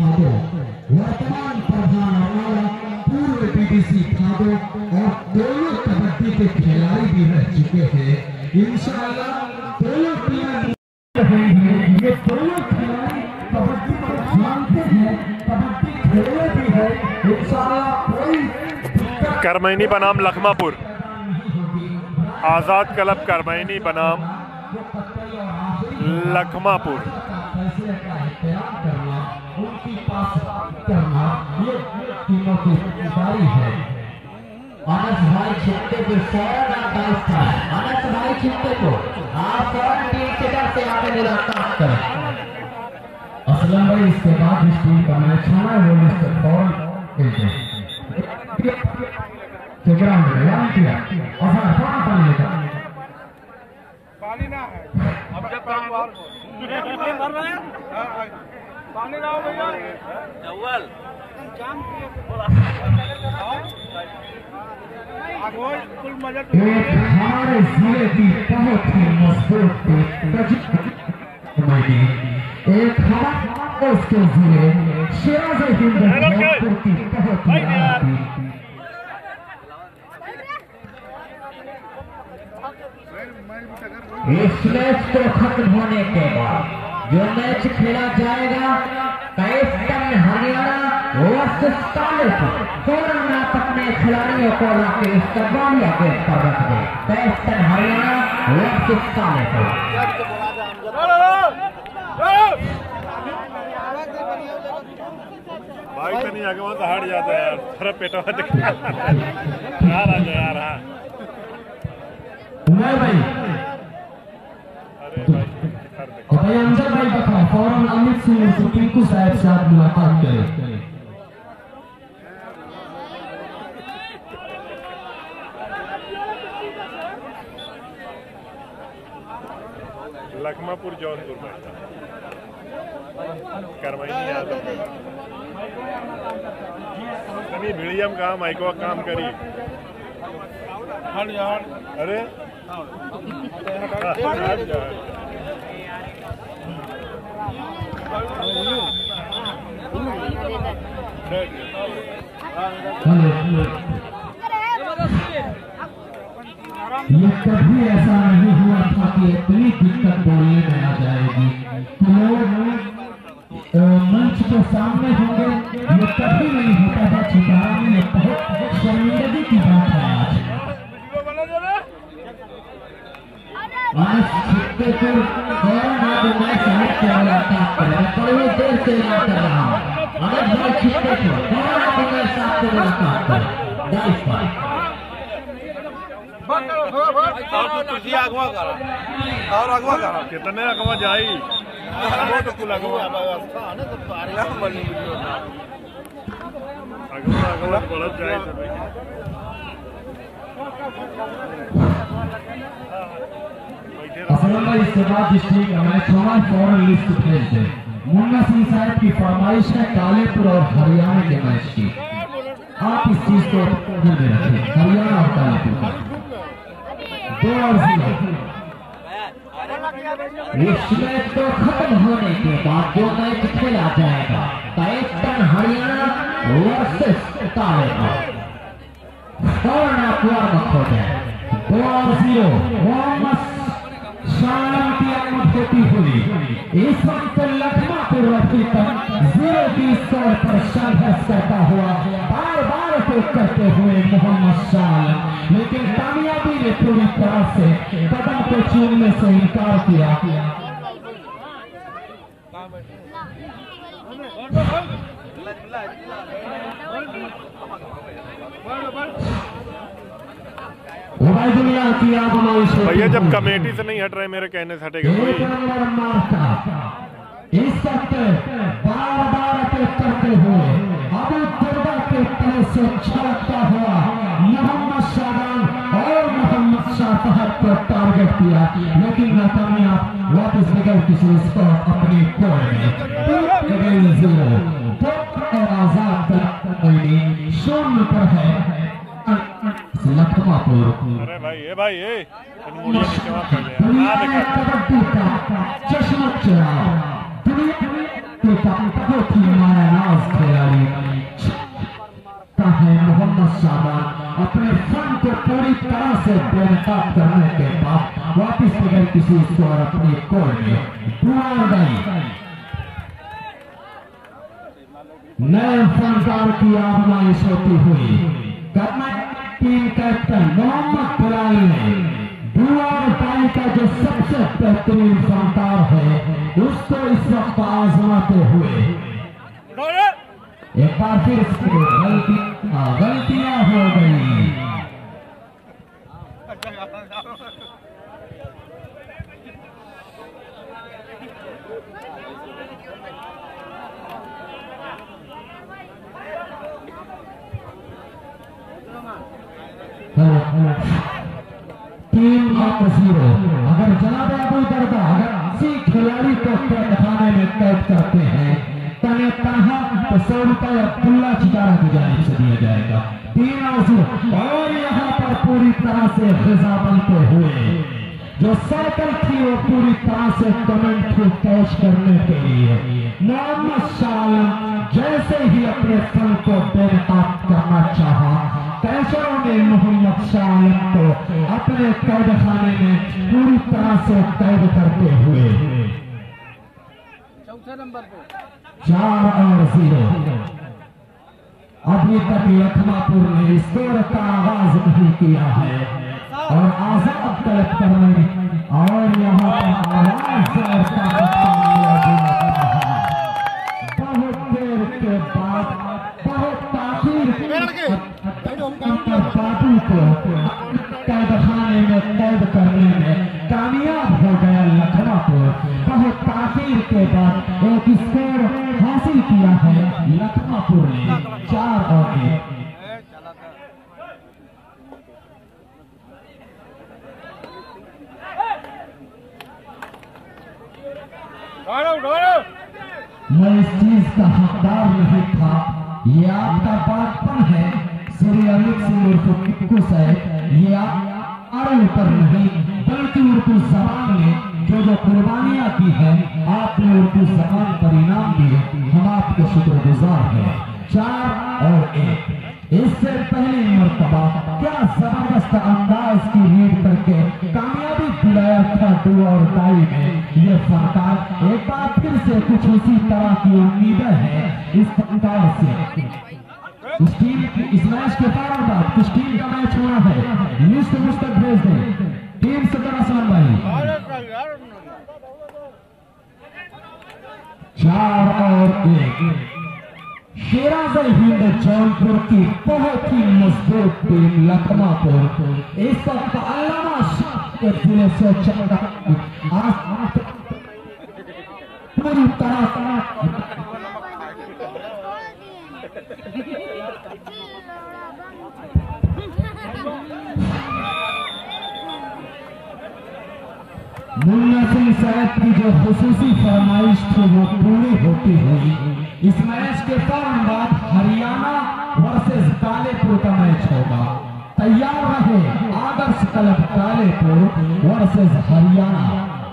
भादो, वर्तमान प्रधान अरनाला, पूर्व बीडीसी भादो और दोनों कबड्डी के खिलाड़ी भी रह चुके हैं। इंशाअल्लाह दोनों टीमें ये दोनों खिलाड़ी कबड्डी को जानते हैं, कबड्डी खेले भी है। इंशाअल्लाह कोई करमैनी बनाम लखमापुर, आज़ाद क्लब करमैनी बनाम लखमापुर। उनकी पास करना ये टीमों की जिम्मेदारी है। अनस भाई छिट्टे को फौरन आप डाइस था, अनस भाई छिट्टे को आप फौरन टीम के तरफ से आगे मुलाकात करें। असलम भाई इसके बाद इस टीम का मैच होना है, वो मिस्टर फौरन खेलते तो ग्राउंड में लाइन किया और फौरन पानी लेकर पानी ना है अब जब पानी लाओ भैया जवल हमारे जिले की बहुत ही मजबूत कमेटी, एक हमारे उसके जिले शेराज हिंद की बहुत ही इस मैच को खत्म होने के बाद जो मैच खेला जाएगा कैप्टन हरियाणा वर्सेस कालेपुर, फौरन आप अपने खिलाड़ियों को लाके इस कबाड़िया गेट पर रख दें। Captain Haryana versus Kalepur. भाई तो नहीं आगे वहाँ तो हट जाता है यार, थोड़ा पेटवा यार आ जा यार। हाँ भाई भाई अंजर भाई बताओ फौरन अमित सिंह से टिंकू साहब से आप मुलाकात करें। लखमापुर जौनपुर में करमैनी आजमगढ़ कभी भिड़ियम काम माइको काम करी अरे ये कभी ऐसा नहीं हुआ था कि इतनी दिक्कत बोलने में आ जाएगी तो लोग मंच के सामने होंगे, ये कभी नहीं होता था। चितारा में ये बहुत शर्मिंदगी की बात है। आज छिट्टे को मैच हट के मुलाकात करें, थोड़ी देर से याद कर रहा हूँ। अगर भाई छिट्टे को मैच साथ से मुलाकात करें डाइस पर और अगवा करा कितने अगवा जाई तो कुल अगवा अगवा बढ़त जाए इसके बाद डिस्ट्रिक्ट मैच होना, फौरन लिस्ट खेलते। मुन्ना सिंह साहब की फरमाइश है कालेपुर और हरियाणा के मैच की, आप इस चीज को ध्यान में रखें। हरियाणा और कालेपुर 2 और 0। इस मैच को खत्म होने के बाद जो मैच खेला जाएगा कैप्टन हरियाणा वर्सेस कालेपुर, फौरन आप वार्म हो जाए। 2 और 0 मोहम्मद शांति होती हुई इस वक्त लखमापुर रफीकन 0-20 स्कोर पर संघर्ष करता हुआ बार बार को करते हुए मोहम्मद शाह, लेकिन कामयाबी ने पूरी तरह से कदम को चूमने से इनकार किया। भैया जब कमेटी से नहीं हट रहे मेरे कहने से हटेगा कोई। इस वक्त बार बार अटैक करते हुए अब दुर्गा के तले से छलकता हुआ मोहम्मद शाहबान और मोहम्मद शाह फहद को टारगेट किया, लेकिन नाकामयाब। वापस निकल किसी स्कोर अपने कोर्ट में 0 और आजाद शून्य पर है लखमापुर। अरे भाई ए भाई ए कबड्डी का चश्मा चढ़ा दुनिया के बहुत ही माया से बेनकाब करने के बाद वापिस बगैर किसी स्कोर अपनी कोर्ट में दुआ गई। नए फनकार की आजमाइश होती हुई कर्नाटक टीम कैप्टन मोहम्मद बिलाल ने दुआर पाई का जो सबसे बेहतरीन फनकार है उसको इस वक्त आजमाते हुए एक बार फिर गलतियां हो गई। टीम ऑफ 0 अगर जनाब अबू दरदा अगर किसी खिलाड़ी को खाने में कैद करते हैं तने कहा तो 100 रुपए अब्दुल्ला चितारा की जानिब से दिया जाएगा। 3 और यहाँ पर पूरी तरह से ग़िज़ा बनते हुए जो साइकिल थी वो पूरी तरह से कमेंट्री कैच करने के लिए मोहम्मद शाह जैसे ही अपने फन को बेनकाब करना चाहा कैसरों ने मोहम्मद शाह को अपने कैद खाने में पूरी तरह से कैद करते हुए 4 नंबर पे 4 और 0 अभी तक लखमापुर ने स्कोर का आगाज नहीं किया है और आजाद तलब करने और यहाँ पर आवाज और बहुत देर के बाद बहुत ताखीर बाबू को कैद खाने में कैद करने में कामयाब हो गया लखमापुर। बहुत ताखीर के बाद एक स्कोर हासिल किया है लखमापुर ने 4 और 1। मैं इस चीज का हकदार नहीं था, ये आपका बातपन है श्री अमित सिंह उर्फ टिक्कू साहब। ये अरे ऊपर नहीं बल्कि उर्दू जबान में जो कुर्बानियां की है आपने उर्दू जबान पर इनाम दिए, हम आपके शुक्रगुजार हैं। 4 और 1 इससे पहली मर्तबा क्या जबरदस्त अंदाज की रीड करके कामयाबी दिलाया था डू और डाई में ये फनकार। एक बार फिर से कुछ उसी तरह की उम्मीदें हैं इस फनकार से। इस टीम इस मैच के कारण बाद कुछ टीम का मैच हुआ है, लिस्ट मुझ तक भेज दें टीम से कर असलम भाई। 4 और 1 शेराज़-ए-हिंद जौनपुर की बहुत ही मजबूत टीम लखमापुर इस वक्त अल्लामा के जिले से चल पूरी तरह मुन्ना सिंह साहब की जो खुसूसी फरमाइश थी वो पूरी होती हुई इस मैच के फौरन बाद हरियाणा वर्सेस कालेपुर का मैच होगा। तैयार रहे आदर्श क्लब कालेपुर वर्सेस हरियाणा।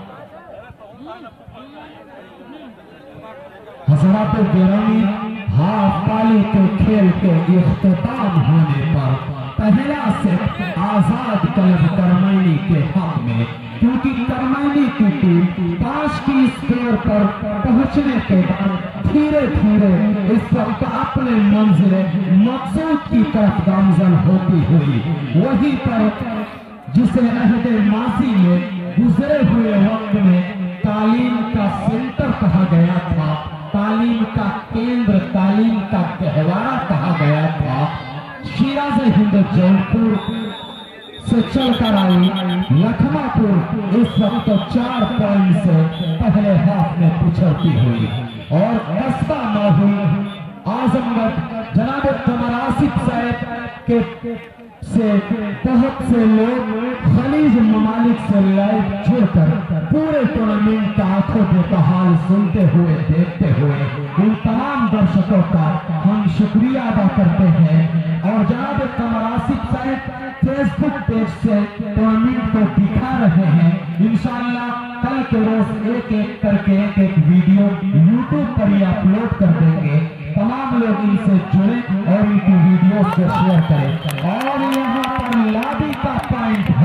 हजरात गिरामी हाफ पाली के खेल के इख्तिताम होने पर पहला सेट आजाद क्लब करमैनी के हक में, क्योंकि करमैनी की टीम 5 की स्कोर पर पहुंचने के बाद धीरे धीरे इस वक्त अपने मंजिल मकसूद की तरफ गामजन होती हुई वहीं पर जिसे अहदे मासी में गुजरे हुए वक्त में तालीम का सेंटर कहा गया था, तालीम का केंद्र, तालीम का गहवारा कहा गया था, शेराज़-ए-हिंद जौनपुर से चलकर आई लखमापुर इस वक्त 4 पॉइंट से पहले हाफ में पिछड़ती हुई और कस्बा माहुल आजमगढ़ जनाब कमर आसिफ साहब के से बहुत से लोग खलीज ममालिक से लाइव जुड़कर पूरे टूर्नामेंट का आंखों देखा हाल सुनते हुए देखते हुए उन तमाम दर्शकों का हम शुक्रिया अदा करते हैं। और जनाब कमर आसिफ साहब फेसबुक पेज से टूर्नामेंट को दिखा रहे हैं। इंशाअल्लाह कल के रोज एक एक करके एक वीडियो यूट्यूब पर ही अपलोड कर देंगे। तमाम लोग इनसे जुड़े और इनकी वीडियो को शेयर करें। और यहाँ पर लादी का पॉइंट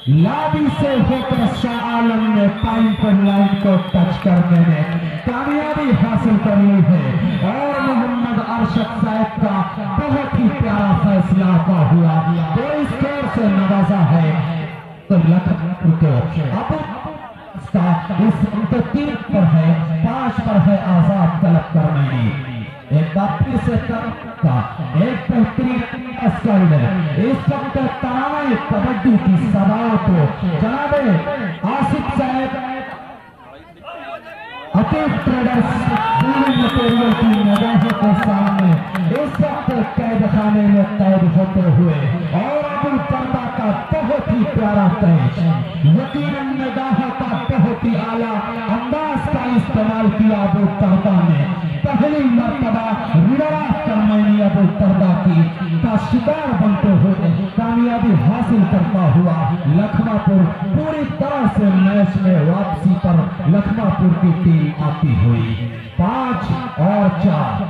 लाबी से होकर शाह आलम ने टाइम पर लाइन को टच करने में कामयाबी हासिल कर ली है और मोहम्मद अरशद साहब का बहुत ही प्यारा फैसला हुआ तो स्कोर से नवाजा है तो लखनऊ को अब इस 3 पर है 5 पर है आजाद तलब करमैनी एक बार फिर से का एक बेहतरीन इस वक्त तनाव कबड्डी की सभाओं को जनाबे आसिफ साहब अतीफ ट्रेडर्स मटेरियल की निगाहों के सामने इस वक्त कैद खाने में कैद होते हुए और अबुल पर्दा का बहुत ही प्यारा कैच यकीनन निगाहों का बहुत ही आला अंदाज का इस्तेमाल किया अबुल पर्दा ने पहली मर्तबा रिडरा करमैनी अबुल पर्दा की का शिकार बनते हुए कामयाबी हासिल करता हुआ लखमापुर पूरी तरह से मैच में वापसी पर लखमापुर की टीम आती हुई 5 और 4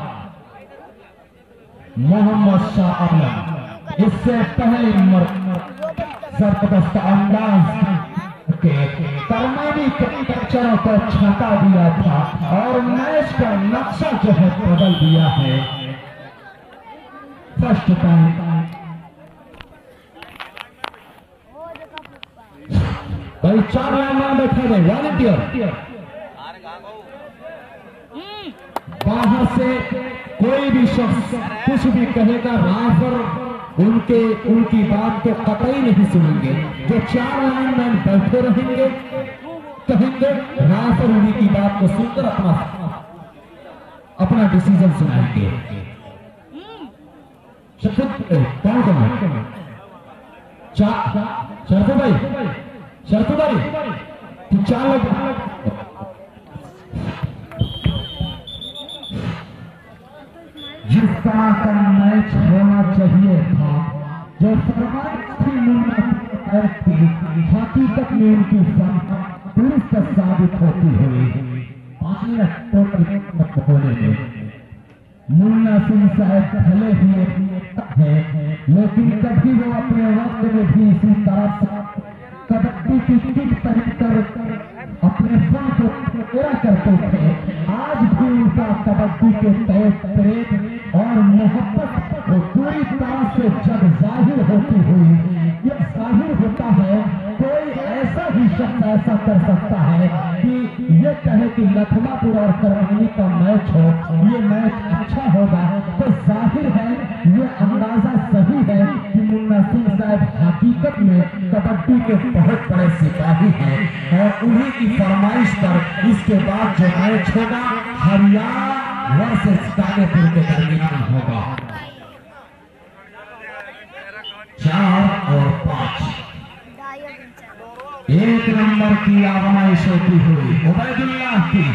मोहम्मद शाह आलम इससे पहली जबरदस्त अंदाज के करमैनी के कैचरों को छाटा दिया था और मैच का नक्शा जो है बदल दिया है फर्स्ट टाइम भाई 4 लाइन में बैठे रहे वॉलंटियर बाहर से कोई भी शख्स कुछ भी कहेगा राफर उनकी बात को कतई नहीं सुनेंगे जो 4 लाइन में बैठे रहेंगे कहेंगे राफर उन्हीं की बात को सुनकर अपना डिसीजन सुनाएंगे कौन कौन शर्तु भाई तू 4 लोग जिस तरह का मैच होना चाहिए था जो फरमाइश थी हकीकत में उनकी दुरुस्त साबित होती हुई 5 मिनट टोटल होने में मुन्ना सिंह साहब भले ही है लेकिन कभी वो अपने वक्त में भी इसी तरह से कबड्डी की किट पहनकर अपने फन को पूरा करते थे आज भी उनका कबड्डी के प्रेम और मोहब्बत वो पूरी तरह से जब जाहिर होती हुई ये जाहिर होता है कोई ऐसा ही शख्स ऐसा कर सकता है कि ये कहे कि लखमापुर और करमैनी का मैच हो ये मैच अच्छा होगा तो जाहिर है ये अंदाजा सही है कि मुन्ना सिंह साहब हकीकत में कबड्डी के बहुत बड़े सिपाही हैं और उन्हीं की फरमाइश पर इसके बाद जो मैच होगा हरियाणा वर्सेस कालेपुर के दरमियान होगा 4 और 5 1 नंबर की आजमाइश होती हुई उबैदुल्लाह की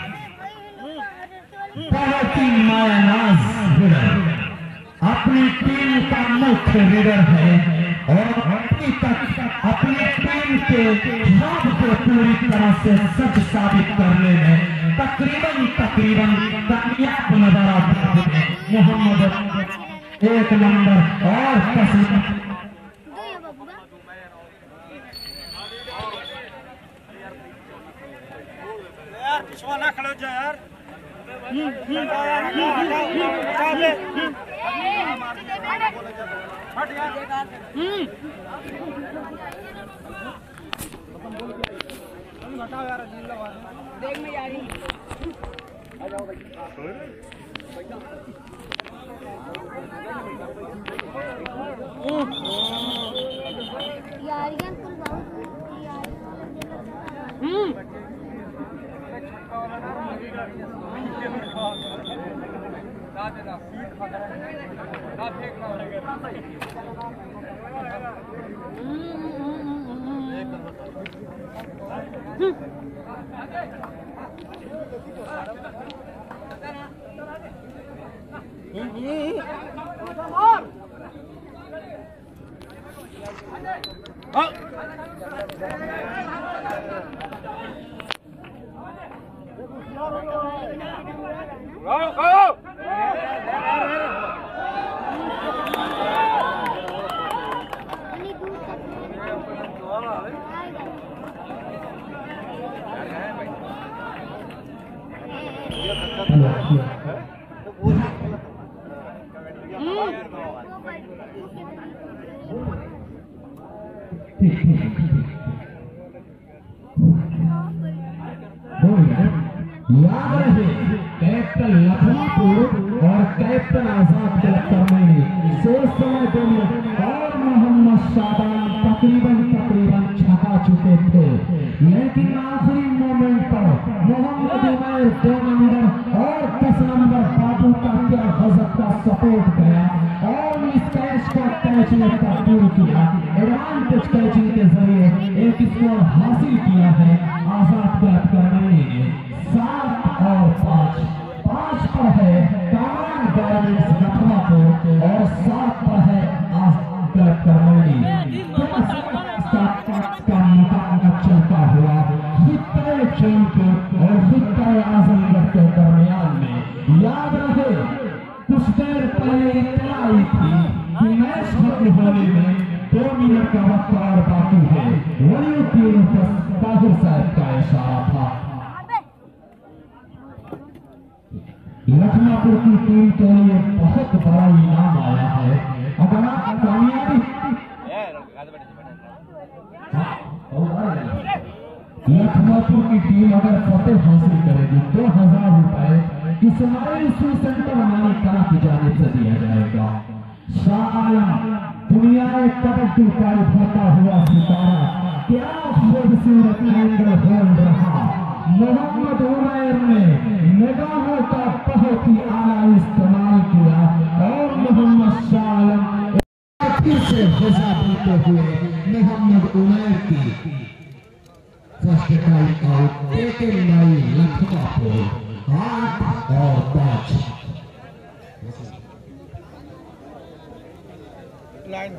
बहुत ही मायानाज लीडर अपनी टीम का मुख्य लीडर है और अभी तक अपनी टीम के ख्वाब को पूरी तरह से सच साबित करने में तकरीबन कामयाब नजर आते हैं मोहम्मद 1 नंबर और ना खड़ो जा यार देख में यारी आ जाओ भाई यारियां कुल बहुत याद रहे कैप्टन लखमापुर और कैप्टन आजाद करमाइनी शेष समय दोनों और मोहम्मद शाबान तकरीबन छका चुके थे, लेकिन आखिरी मोमेंट पर मोहम्मद उमैर 2 नंबर और 10 नंबर बाबू का क्या गजब का सपोर्ट गया और इस कैच को कैच ने तब्दील किया। एडवांटेज कैचिंग के जरिए एक स्कोर हासिल किया है आजाद करमाइनी ने। 7 और 5 पर है कामान गार्मेंट्स लखमापुर और 7 पर है आजाद करमाइनी। का मुकाबला चलता हुआ खित्ते चौंक और खित्ते आजमगढ़ के दरमियान में। याद रहे कुछ देर पहले इतना आई थी कि मैच खत्म होने में 2 मिनट का वक्त और बाकी है। वही टीम ताहिर साहब का इशारा था। लखमापुर की टीम के लिए बहुत बड़ा इनाम आया है। अगर आप कामयाबी लखमापुर की टीम अगर फतेह हासिल करेगी 2000 रुपए इस्माइल सेंटर हमारी कला की जानिब से दिया जाएगा। शाह आलम दुनिया कबड्डी का उभरता हुआ सितारा क्या खूबसूरत एंगल होल्ड रहा। मोहम्मद उमैर ने निगाहों का बहुत ही आला इस्तेमाल किया और मोहम्मद शाह आलम फिर से गुजा देते हुए मोहम्मद उमैर की first time out taken by Lakhmapur 8 और 5। लाइन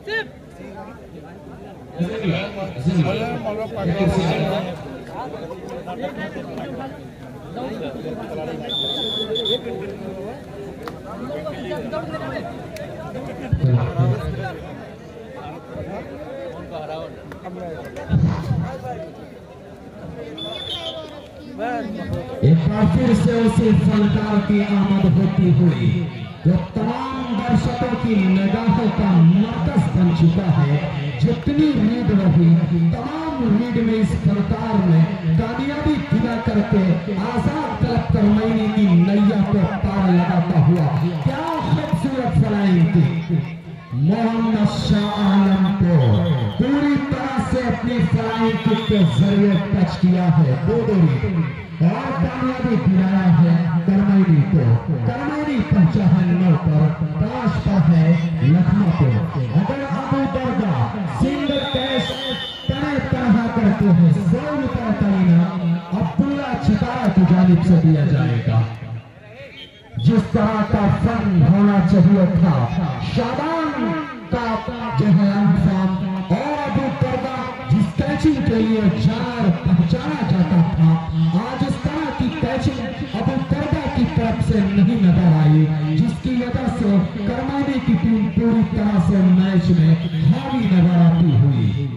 एक बार फिर से उसी फनकार की आमद होती हुई जो तमाम दर्शकों की निगाहों का मरकज बन चुका है। जितनी रीड रही तमाम रीड में इस फनकार ने कामयाबी दिला करके आजाद करमाइनी की नैया को पार लगाता हुआ क्या खूबसूरत फ्लाइंग थी। मोहम्मद शाह आलम को पूरी तरह से अपनी फ्लाइंग किक के जरिए टच किया है 2 और कामयाबी दिलाया है करमाइनी को। करमाइनी पहुंचा है 9 पर, 5 पर है लखमापुर। अगर अबू दर्दा सिंगल कैश तरह करते हैं 100 रुपए का इनाम अब्दुल्ला चितारा की जानिब से दिया जाएगा। जिस तरह का फन होना चाहिए था शाबान का जो है अंजाम और अबू दर्दा जिस कैचिंग के लिए जाना पहचाना जाता था, आज इस तरह की कैचिंग अबू दर्दा की तरफ से नहीं नजर आई, जिसकी वजह से करमाइनी की टीम पूरी तरह से मैच में हावी नजर आती हुई।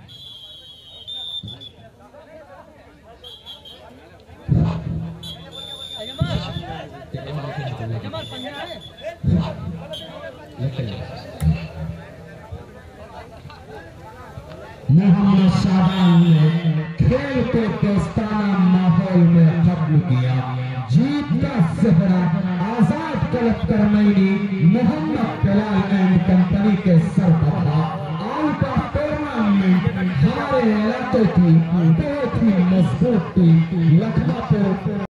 मोहम्मद शाबान ने खेल को दोस्ताना माहौल में खत्म किया। जीत का सेहरा आजाद करमाइनी मोहम्मद बिलाल एंड कंपनी के सर पर था। आउट ऑफ टूर्नामेंट हमारे इलाके की बहुत ही मजबूत टीम लखमापुर